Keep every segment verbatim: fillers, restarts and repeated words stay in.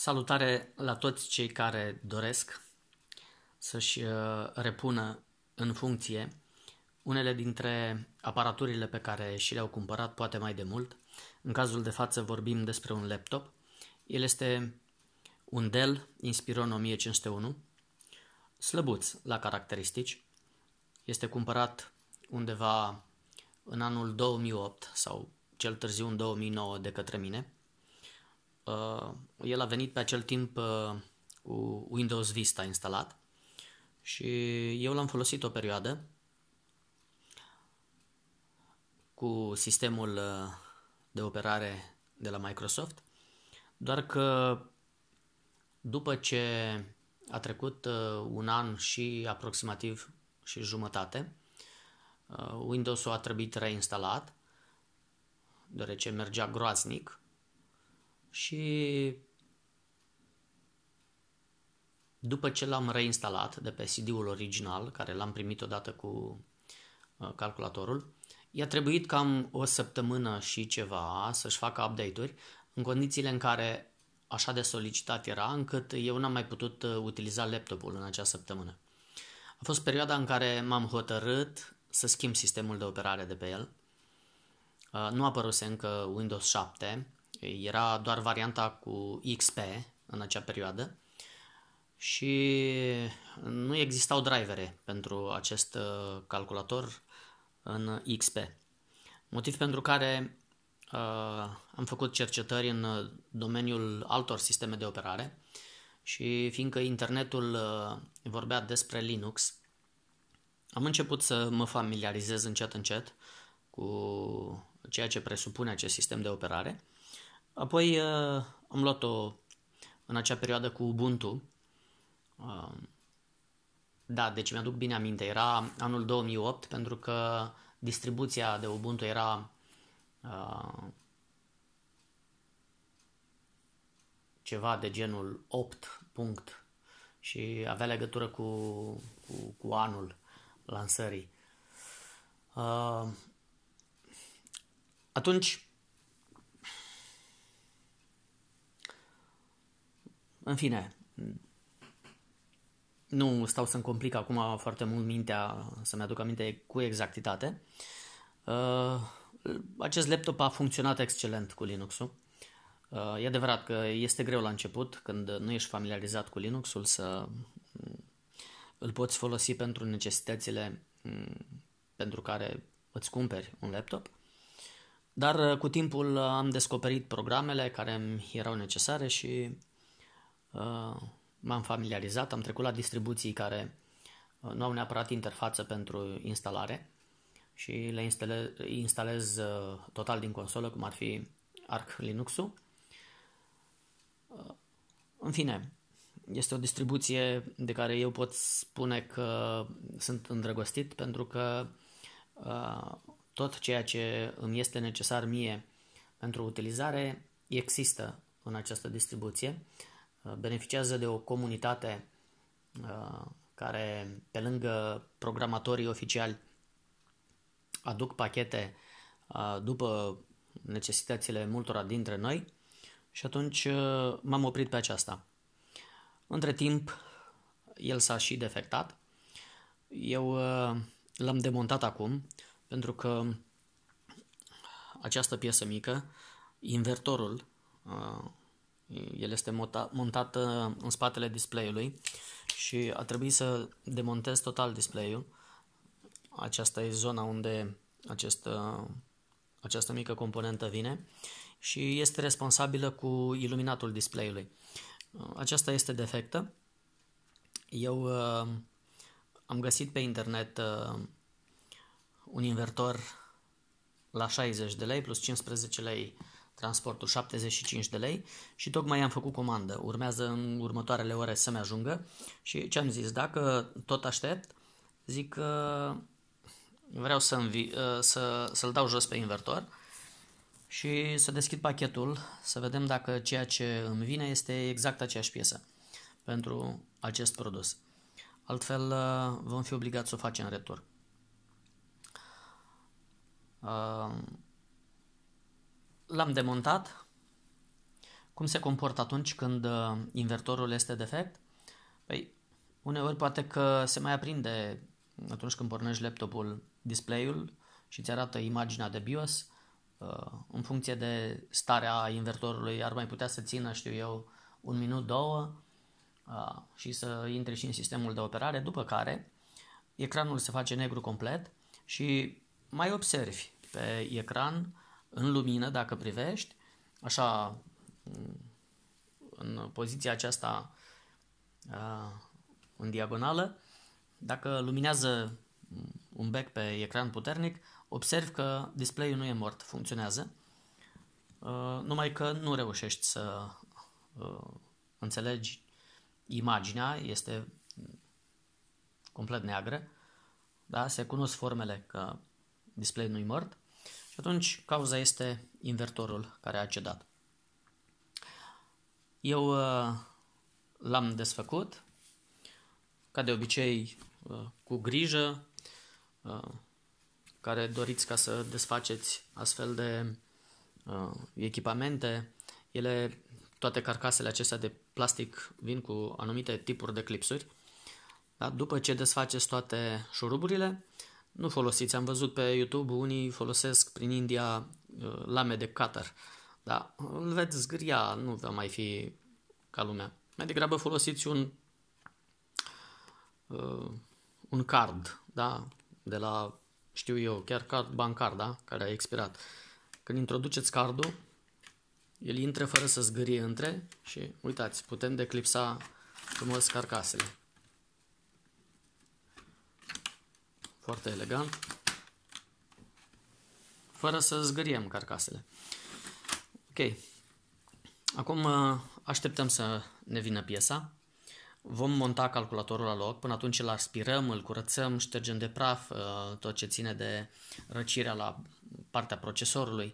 Salutare la toți cei care doresc să-și repună în funcție unele dintre aparaturile pe care și le-au cumpărat poate mai de mult. În cazul de față vorbim despre un laptop. El este un Dell Inspiron o mie cinci sute unu, slăbuț la caracteristici. Este cumpărat undeva în anul două mii opt sau cel târziu în două mii nouă de către mine. El a venit pe acel timp cu Windows Vista instalat și eu l-am folosit o perioadă cu sistemul de operare de la Microsoft, doar că după ce a trecut un an și aproximativ și jumătate, Windows-ul a trebuit reinstalat, deoarece mergea groaznic și după ce l-am reinstalat de pe C D-ul original, care l-am primit odată cu calculatorul, i-a trebuit cam o săptămână și ceva să-și facă update-uri în condițiile în care așa de solicitat era, încât eu n-am mai putut utiliza laptopul în acea săptămână. A fost perioada în care m-am hotărât să schimb sistemul de operare de pe el. Nu apăruse încă Windows șapte, era doar varianta cu X P în acea perioadă și nu existau drivere pentru acest calculator în X P. Motiv pentru care uh, am făcut cercetări în domeniul altor sisteme de operare și fiindcă internetul uh, vorbea despre Linux, am început să mă familiarizez încet încet cu ceea ce presupune acest sistem de operare. Apoi uh, am luat-o în acea perioadă cu Ubuntu. Uh, da, deci mi-aduc bine aminte, era anul două mii opt, pentru că distribuția de Ubuntu era uh, ceva de genul opt punct și avea legătură cu, cu, cu anul lansării. Uh, atunci, în fine, nu stau să-mi complic acum foarte mult mintea, să-mi aduc aminte cu exactitate. Uh, acest laptop a funcționat excelent cu Linux-ul. Uh, e adevărat că este greu la început, când nu ești familiarizat cu Linux-ul, să îl poți folosi pentru necesitățile pentru care îți cumperi un laptop. Dar cu timpul am descoperit programele care îmi erau necesare și uh, m-am familiarizat, am trecut la distribuții care nu au neapărat interfață pentru instalare și le instalez, instalez total din consolă, cum ar fi Arch Linux-ul. În fine, este o distribuție de care eu pot spune că sunt îndrăgostit, pentru că tot ceea ce îmi este necesar mie pentru utilizare există în această distribuție. Beneficiază de o comunitate uh, care, pe lângă programatorii oficiali, aduc pachete uh, după necesitățile multora dintre noi și atunci uh, m-am oprit pe aceasta. Între timp, el s-a și defectat. Eu uh, l-am demontat acum pentru că această piesă mică, invertorul, uh, el este montat în spatele display-ului și a trebuit să demontez total display-ul. Aceasta e zona unde acest, această mică componentă vine și este responsabilă cu iluminatul display-ului. Aceasta este defectă. Eu uh, am găsit pe internet uh, un invertor la șaizeci de lei plus cincisprezece lei transportul, șaptezeci și cinci de lei, și tocmai am făcut comandă. Urmează în următoarele ore să-mi ajungă și ce am zis, dacă tot aștept, zic că vreau să învi- să, să-l dau jos pe invertor și să deschid pachetul, să vedem dacă ceea ce îmi vine este exact aceeași piesă pentru acest produs. Altfel vom fi obligați să o facem în retur. L-am demontat. Cum se comportă atunci când invertorul este defect? Păi, uneori poate că se mai aprinde atunci când pornești laptopul display-ul și îți arată imaginea de BIOS. În funcție de starea invertorului ar mai putea să țină, știu eu, un minut, două și să intre și în sistemul de operare, după care ecranul se face negru complet și mai observi pe ecran, în lumină, dacă privești, așa, în poziția aceasta în diagonală, dacă luminează un bec pe ecran puternic, observi că display-ul nu e mort, funcționează, numai că nu reușești să înțelegi imaginea, este complet neagră, da? Se cunosc formele că display-ul nu e mort și atunci cauza este invertorul care a cedat. Eu l-am desfăcut, ca de obicei, cu grijă, care doriți ca să desfaceți astfel de echipamente. Ele, toate carcasele acestea de plastic vin cu anumite tipuri de clipsuri. Da? După ce desfaceți toate șuruburile, nu folosiți. Am văzut pe YouTube, unii folosesc prin India lame de cutter. Da? Îl veți zgâria, nu va mai fi ca lumea. Mai degrabă folosiți un uh, un card, da? De la, știu eu, chiar card bancar, da? Care a expirat. Când introduceți cardul, el intră fără să zgârie între și uitați, putem declipsa frumos carcasele. Foarte elegant. Fără să zgăriem carcasele. Ok. Acum așteptăm să ne vină piesa. Vom monta calculatorul la loc. Până atunci îl aspirăm, îl curățăm, ștergem de praf tot ce ține de răcirea la partea procesorului.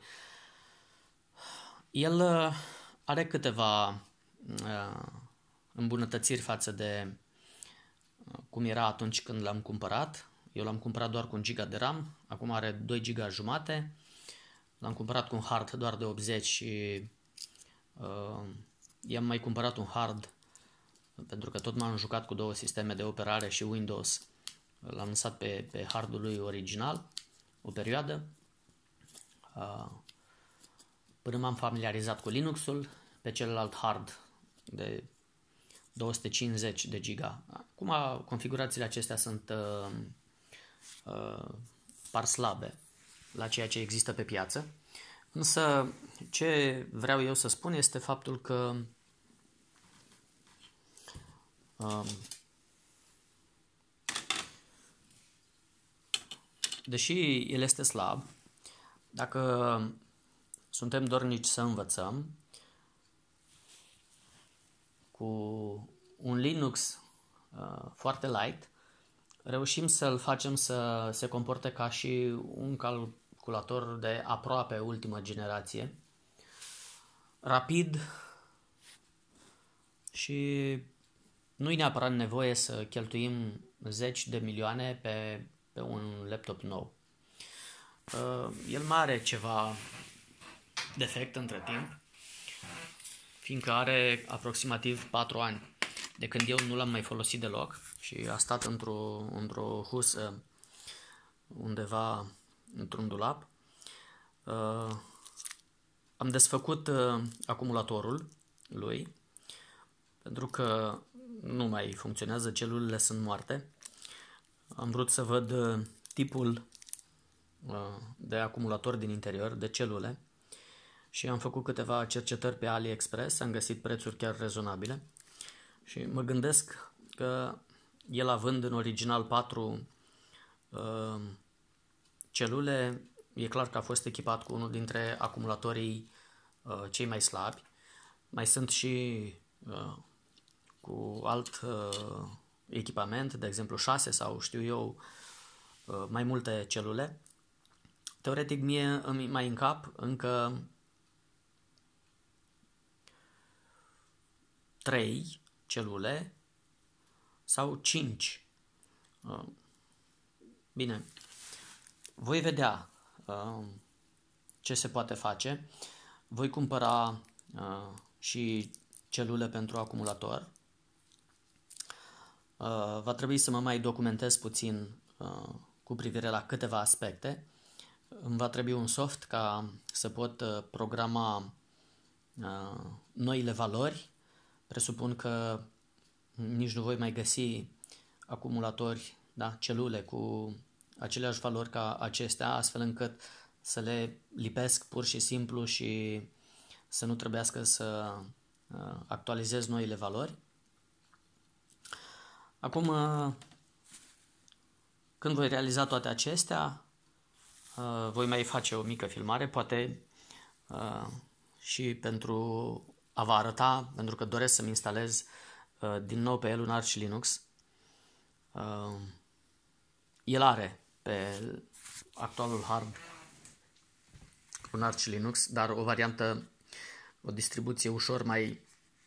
El are câteva îmbunătățiri față de cum era atunci când l-am cumpărat. Eu l-am cumpărat doar cu un giga de RAM, acum are doi giga jumate. L-am cumpărat cu un hard doar de optzeci și uh, i-am mai cumpărat un hard pentru că tot m-am jucat cu două sisteme de operare și Windows. L-am lăsat pe, pe hardul lui original o perioadă uh, până m-am familiarizat cu Linux-ul. Pe celălalt hard de două sute cincizeci de giga. Acum configurațiile acestea sunt uh, uh, par slabe la ceea ce există pe piață. Însă ce vreau eu să spun este faptul că um, deși el este slab, dacă suntem dornici să învățăm, cu un Linux uh, foarte light, reușim să-l facem să se comporte ca și un calculator de aproape ultimă generație, rapid și nu-i neapărat nevoie să cheltuim zeci de milioane pe, pe un laptop nou. El mai are ceva defect între timp, fiindcă are aproximativ patru ani de când eu nu l-am mai folosit deloc și a stat într-o, într-o husă undeva într-un dulap. Uh, am desfăcut uh, acumulatorul lui pentru că nu mai funcționează, celulele sunt moarte. Am vrut să văd uh, tipul uh, de acumulator din interior, de celule, și am făcut câteva cercetări pe AliExpress, am găsit prețuri chiar rezonabile și mă gândesc că el, având în original patru uh, celule, e clar că a fost echipat cu unul dintre acumulatorii uh, cei mai slabi. Mai sunt și uh, cu alt uh, echipament, de exemplu șase sau știu eu uh, mai multe celule. Teoretic mie îmi mai încap încă trei celule sau cinci. Uh, bine, voi vedea uh, ce se poate face. Voi cumpăra uh, și celule pentru acumulator. Va trebui să mă mai documentez puțin cu privire la câteva aspecte. Îmi va trebui un soft ca să pot programa noile valori. Presupun că nici nu voi mai găsi acumulatori, da, celule cu aceleași valori ca acestea, astfel încât să le lipesc pur și simplu și să nu trebuiască să actualizez noile valori. Acum, când voi realiza toate acestea, voi mai face o mică filmare, poate și pentru a vă arăta, pentru că doresc să-mi instalez din nou pe el un Arch Linux. El are pe actualul hard un Arch Linux, dar o variantă, o distribuție ușor mai,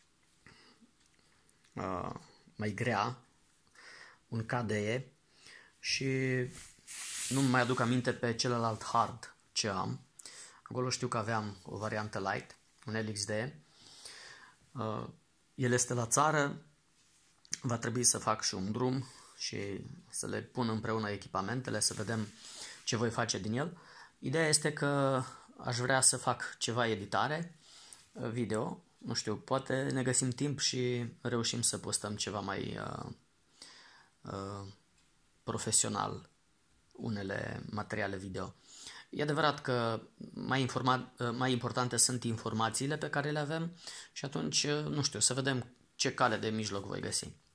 mai grea, un K D E, și nu mai aduc aminte pe celălalt hard ce am. Acolo știu că aveam o variantă light, un L X D. El este la țară, va trebui să fac și un drum și să le pun împreună echipamentele, să vedem ce voi face din el. Ideea este că aș vrea să fac ceva editare video, nu știu, poate ne găsim timp și reușim să postăm ceva mai uh, uh, profesional, unele materiale video. E adevărat că mai, informa- mai importante sunt informațiile pe care le avem și atunci, nu știu, să vedem ce cale de mijloc voi găsi.